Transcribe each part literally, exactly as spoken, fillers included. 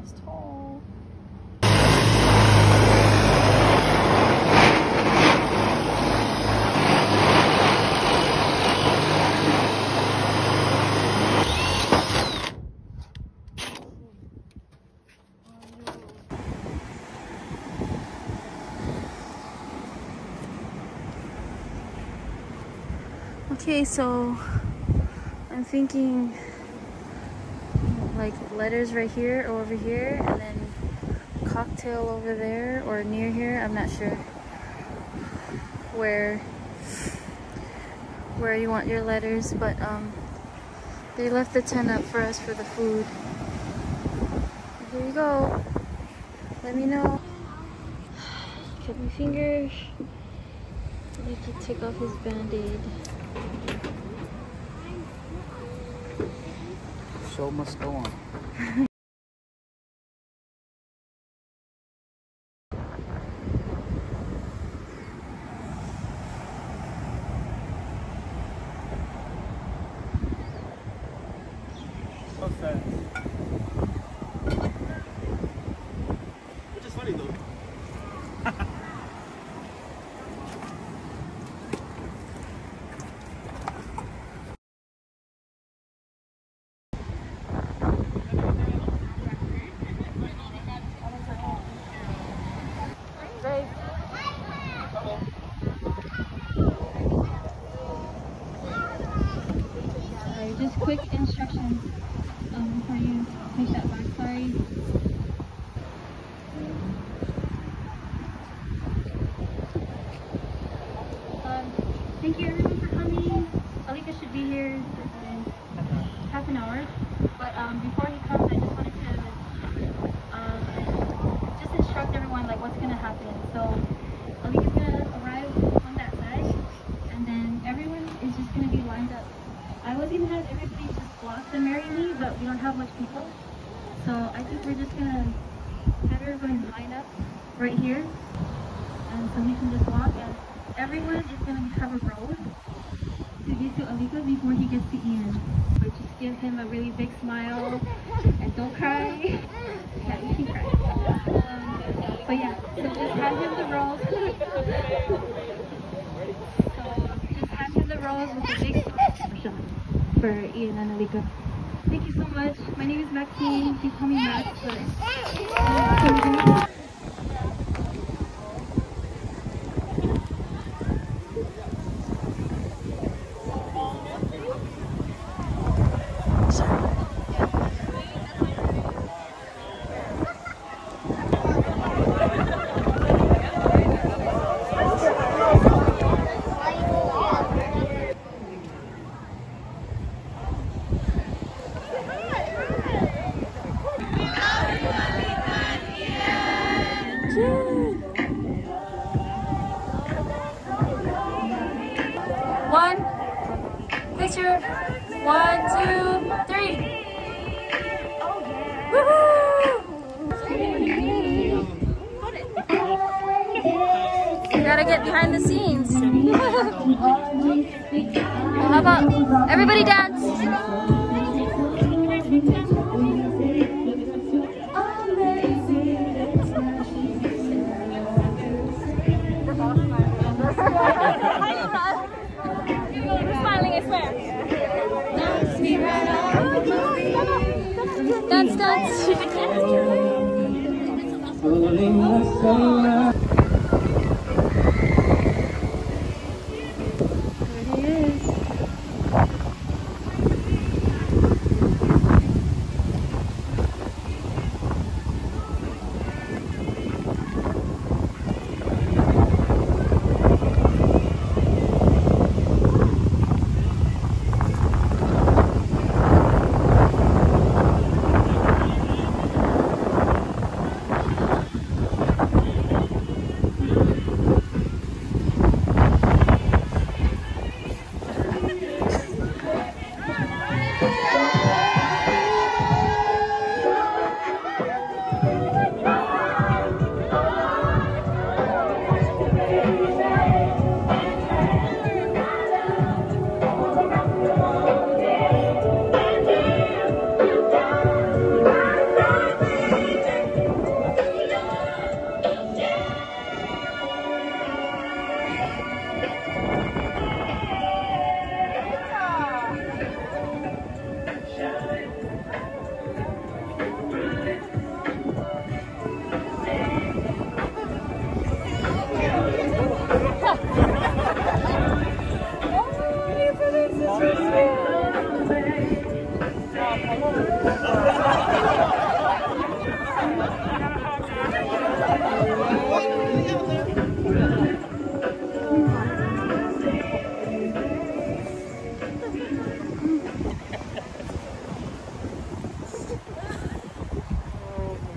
is tall. Okay, so I'm thinking like letters right here or over here, and then cocktail over there or near here. I'm not sure where where you want your letters, but um they left the tent up for us for the food. Here you go. Let me know. Cut my fingers. I need to take off his band-aid. Show must go on. So sad. Which is funny though. Just quick instructions um, before you take that back. Sorry. Um, thank you everyone for coming. Alika should be here in half an hour. But um, before he comes, I just wanted to um, just instruct everyone like what's gonna happen. So Alika's gonna arrive on that side, and then everyone is just gonna be lined up. I was gonna have everybody just block the marry me, but we don't have much people. So I think we're just gonna have everyone line up right here. And so we can just walk, and everyone is gonna have a rose to give to Alika before he gets to Ian. But just give him a really big smile and don't cry. Yeah, you can cry. Um, but yeah, so just hand him the rose. So just hand him the rose with a big smile for Ian and Alika. Thank you so much. My name is Maxine. Please call me Max. But, um, one picture. One, two, three. Woohoo! You gotta get behind the scenes. Well, how about everybody dance? Dance, dance. There he is.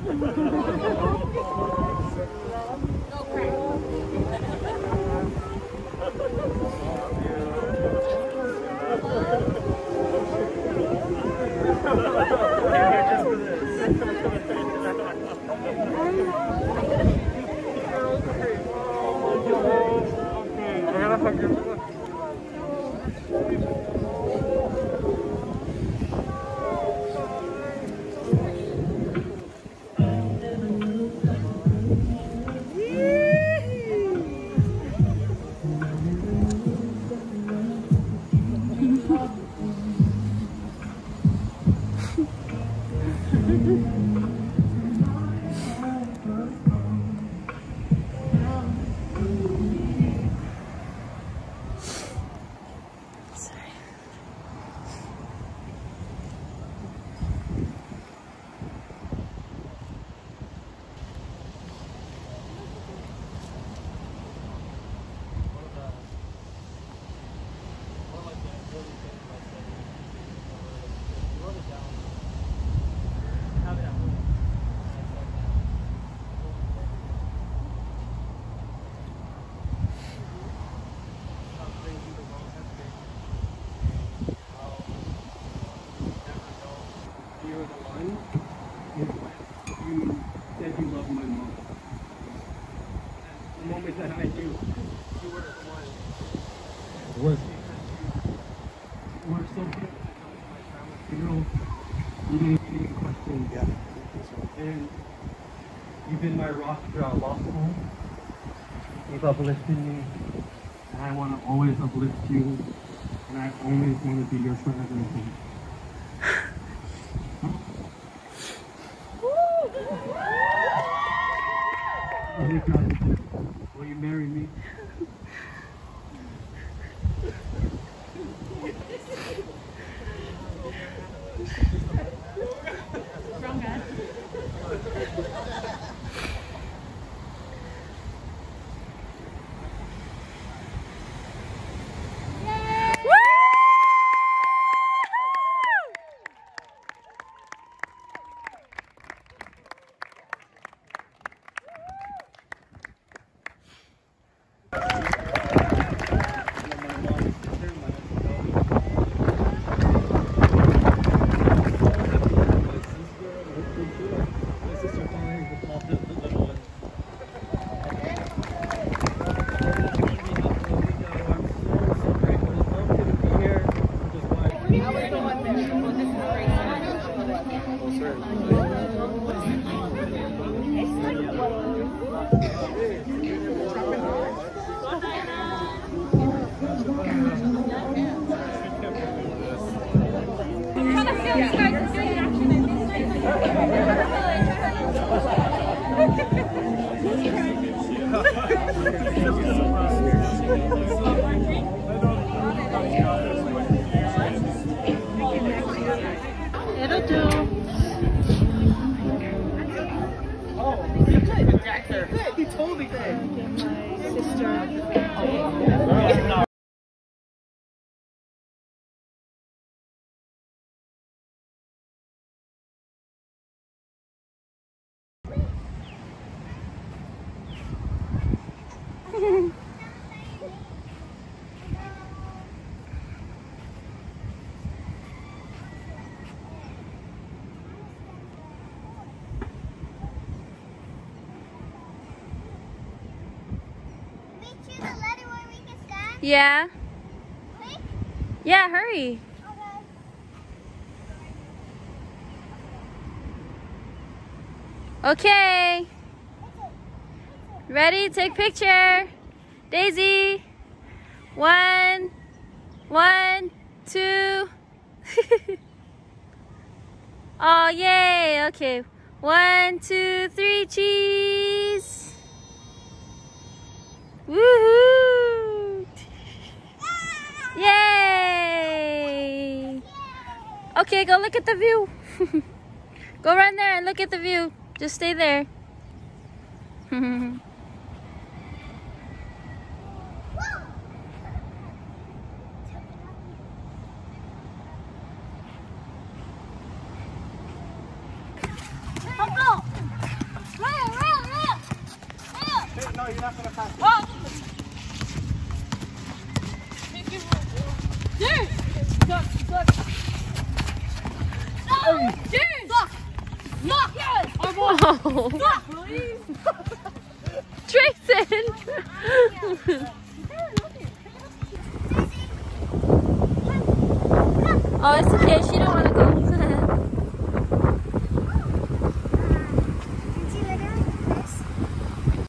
Was we're so good. You know, you didn't, you didn't question. Yeah. And you've been my rock throughout law school. You've uplifted me. And I want to always uplift you. And I always want to be your friend and everything. Alika, will you marry me? Wrong guy. It'll do. Oh, Jackson. He totally did. My sister. Yeah. Quick? Yeah, hurry. Okay. Okay. Ready? Take picture. Daisy. One. One. Two. Oh, yay. Okay. One, two, three, cheese. Woohoo. Yay. Okay, go look at the view. Go run there and look at the view. Just stay there. Let's go. not gonna pass it. Oh! There! Look, look. Oh! Cheers! Look! Look! Yes! Our boy! Look, please! Trayson! Oh, it's okay. She don't want to go.